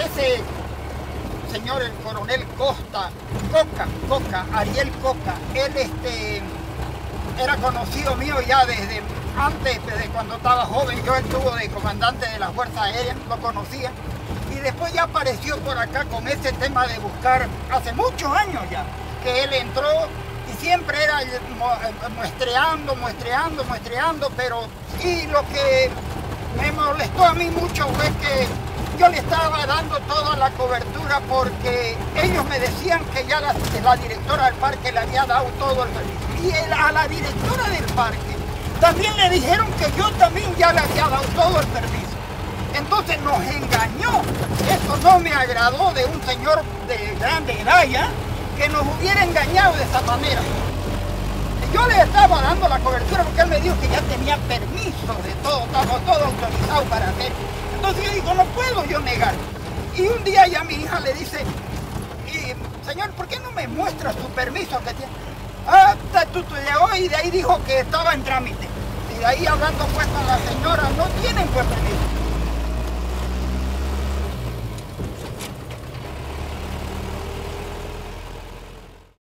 ese señor, el coronel Ariel Coca, él era conocido mío ya desde antes, desde cuando estaba joven. Yo estuve de comandante de la Fuerza Aérea, lo conocía. Y después ya apareció por acá con ese tema de buscar, hace muchos años ya, que él entró y siempre era muestreando, pero y lo que me molestó a mí mucho fue que yo le estaba dando toda la cobertura porque ellos me decían que ya la directora del parque le había dado todo el permiso. Y a la directora del parque también le dijeron que yo también ya le había dado todo el permiso. Entonces nos engañó. Eso no me agradó de un señor de grande edad ya, que nos hubiera engañado de esa manera. Yo le estaba dando la cobertura porque él me dijo que ya tenía permiso de todo, estaba todo autorizado para hacer. Entonces yo digo, no puedo yo negar. Y un día ya mi hija le dice, señor, ¿por qué no me muestra su permiso que tiene? Ah, tú llegó y de ahí dijo que estaba en trámite. Y de ahí hablando pues con la señora, no tienen pues permiso.